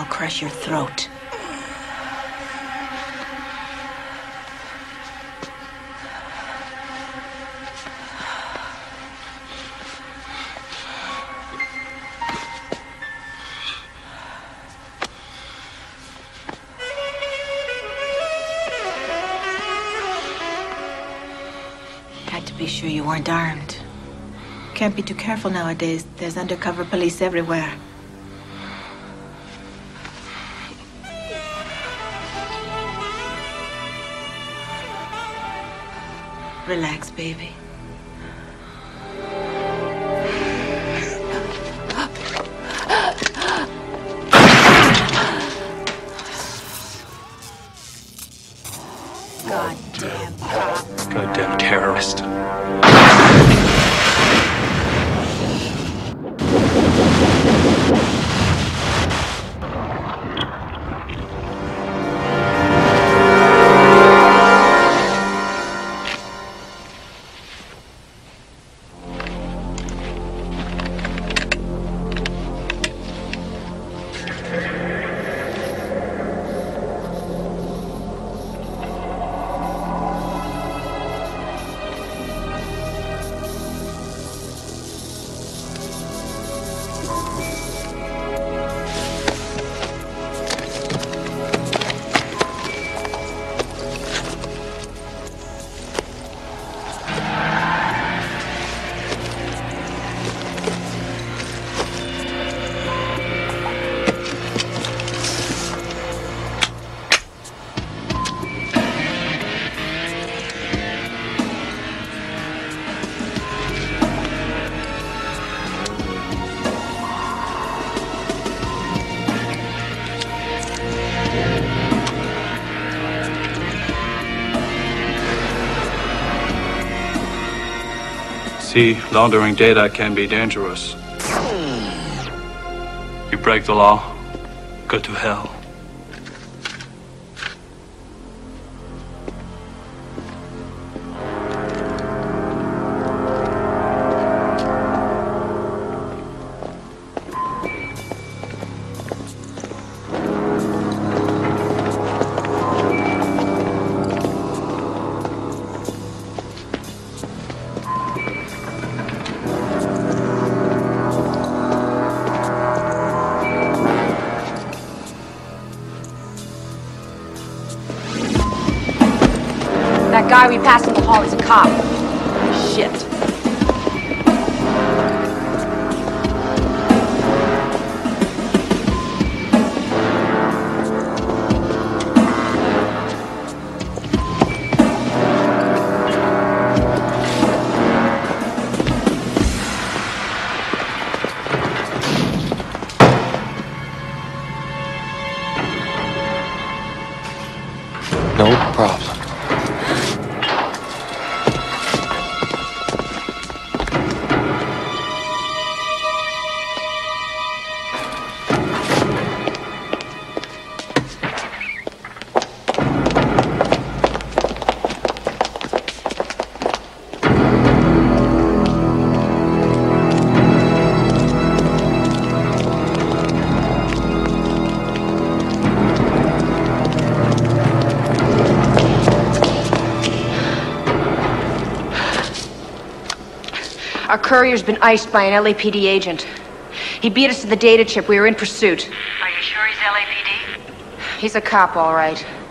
I'll crush your throat. Had to be sure you weren't armed. Can't be too careful nowadays. There's undercover police everywhere. Relax, baby. Goddamn cop. Goddamn terrorist. See, laundering data can be dangerous. You break the law, go to hell. That guy we passed in the hall is a cop. Shit. No problem. Our courier's been iced by an LAPD agent. He beat us to the data chip. We were in pursuit. Are you sure he's LAPD? He's a cop, all right.